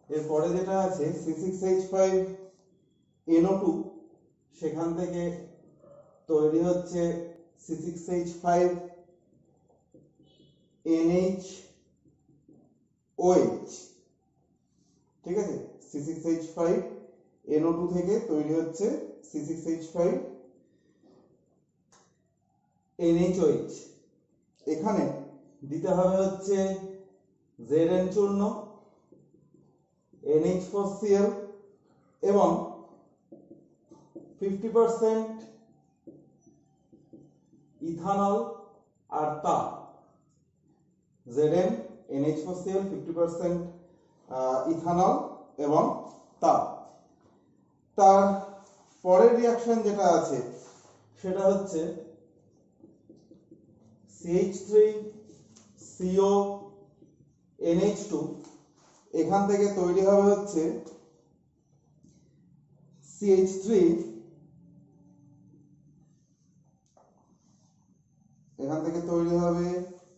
এরপরে যেটা আছে C6H5NO2, সেখান থেকে তৈরি হচ্ছে C6H5NH OH। ঠিক আছে, C6H5NO2 থেকে তৈরি হচ্ছে C6H5NHOH। এখানে দিতে হবে হচ্ছে Zn চূর্ণ, NH4Cl এবং 50% ইথানল আর তাপ। Zn, NH4Cl, 50% ইথানল এবং তাপ। তার পরের রিঅ্যাকশন যেটা আছে সেটা হচ্ছে CH3CONH2, এখান থেকে তৈরি হবে হচ্ছে CH3, এখান থেকে তৈরি হবে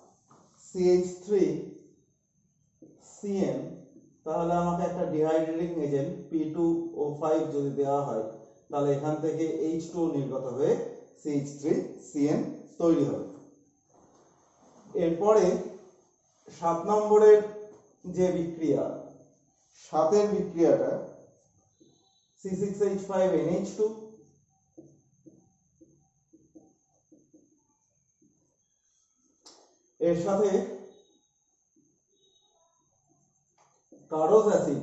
CH3CN। তাহলে আমাকে একটা ডিহাইড্রেটিং এজেন্ট P2O5 যদি দেওয়া হয় তাহলে এখান থেকে H2 নির্গত হয়ে CH3CN তৈরি হবে। এরপরে 7 নম্বরের যে বিক্রিয়া, 7 বিক্রিয়াটা C6H5NH2 এর সাথে কার্বস অ্যাসিড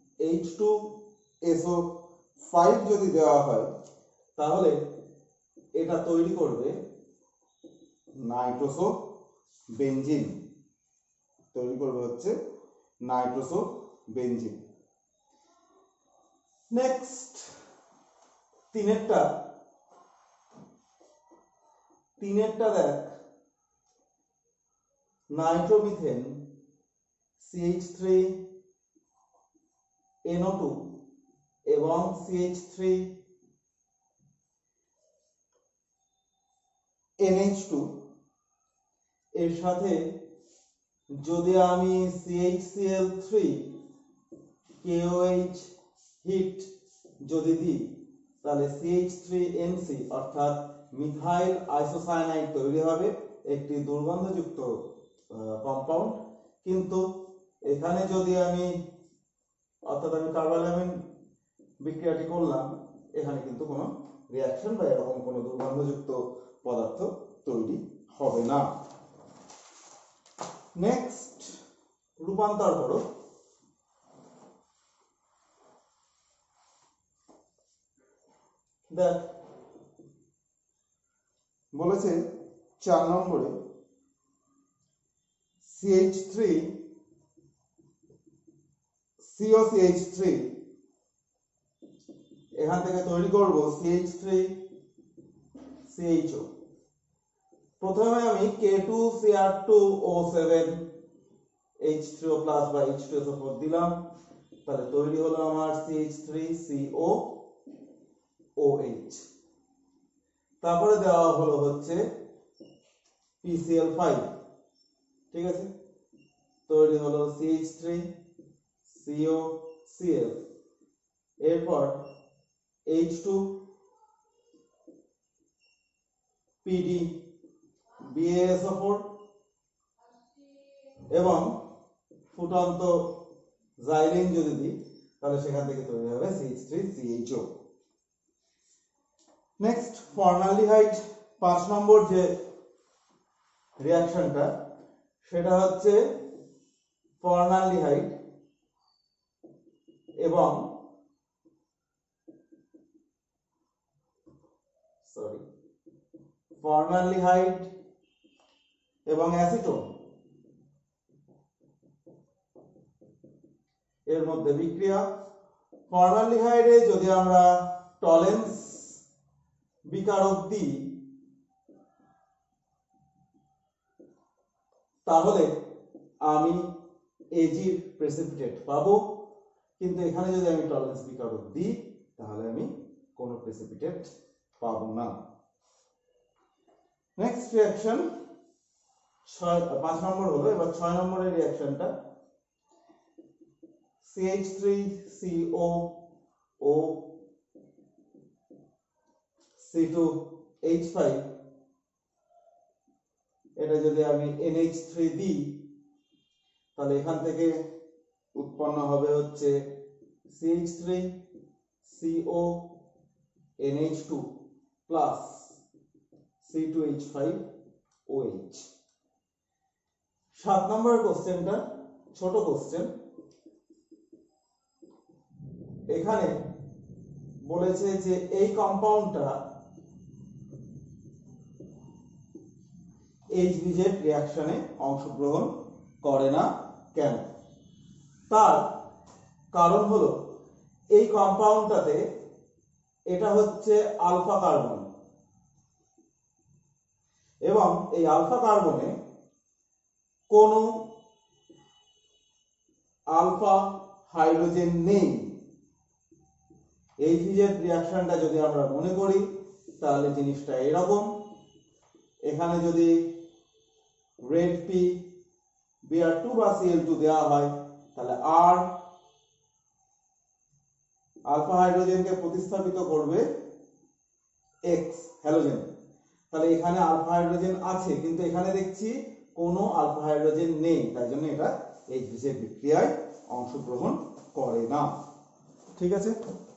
H2SO5 যদি দেওয়া হয় তাহলে এটা তৈরি করবে নাইট্রোসো বেনজিন, তৈরি করবে হচ্ছে নাইট্রোসো বেনজিন। নেক্সট তিনেরটা দেখ, নাইট্রোমিথেন CH3NO2 এবং CH3NH2 এর সাথে যদি আমি CHCl3KOH হিট যদি দিই তাহলে CH3NC অর্থাৎ মিথাইল আইসোসায়ানাইড তৈরি হবে, একটি দুর্গন্ধযুক্ত কম্পাউন্ড। কিন্তু এখানে যদি আমি কার্বালামিন বিক্রিয়াটি করলাম, এখানে কিন্তু কোনো রিঅ্যাকশন বা এরকম কোনো দুর্গন্ধযুক্ত পদার্থ তৈরি হবে না। নেক্সট রূপান্তর করো। দেখ বলেছে 4 নম্বরে CH3COCH3, এখান থেকে তৈরি করব CH3CHO। প্রথমে আমি K2Cr2O7 H3O+ বা H2SO4 দিলাম, তাহলে তৈরি হলো আমার CH3COOH। তারপরে দেওয়া হলো হচ্ছে PCl5, ঠিক আছে, তৈরি হলো CH3COCl। এরপর H2PD BaSO4 এবং ফুটন্ত জাইলিন যদি দিই তাহলে সেখান থেকে তৈরি হবে CH3CHO। নেক্সট ফর্মালডিহাইড 5 নম্বর যে রিঅ্যাকশনটা সেটা হচ্ছে ফর্মালডিহাইড এবং অ্যাসিটোন এর মধ্যে বিক্রিয়া। ফর্মালডিহাইডে যদি আমরা টলেন্স বিকারক দিই তাহলে আমি এজির প্রেসিপিটেট পাবো, কিন্তু এখানে যদি আমি টলেন্স বিকারক দিই তাহলে আমি কোনো প্রেসিপিটেট পাবো না। নেক্সট রিঅ্যাকশন 5 নম্বর হলো। এবার 6 নম্বরের রিঅ্যাকশনটা CH3CO ও C2H5, এটা যদি আমি NH3 দিই তাহলে এখান থেকে উৎপন্ন হবে হচ্ছে CH3CO NH2 প্লাস C2H5OH। 7 নম্বর কোশ্চেনটা ছোট কোশ্চেন। এখানে বলেছে যে এই কম্পাউন্ডটা HBZ রিঅ্যাকশনে অংশগ্রহণ করে না কেন? তার কারণ হলো এই কম্পাউন্ডটাতে এটা হচ্ছে আলফা কার্বন এবং এই আলফা কার্বনে কোনো আলফা হাইড্রোজেন নেই। HBZ রিঅ্যাকশনটা যদি আমরা মনে করি তাহলে জিনিসটা এরকম, এখানে যদি রেড পি Br2 বা Cl2 দেওয়া হয় তাহলে আর আলফা হাইড্রোজেনকে প্রতিস্থাপিত করবে এক্স হ্যালোজেন। তাহলে এখানে আলফা হাইড্রোজেন আছে কিন্তু এখানে দেখছি কোনো আলফা হাইড্রোজেন নেই, তাই জন্য এটা HBZ বিক্রিয়ায় অংশগ্রহণ করে না। ঠিক আছে।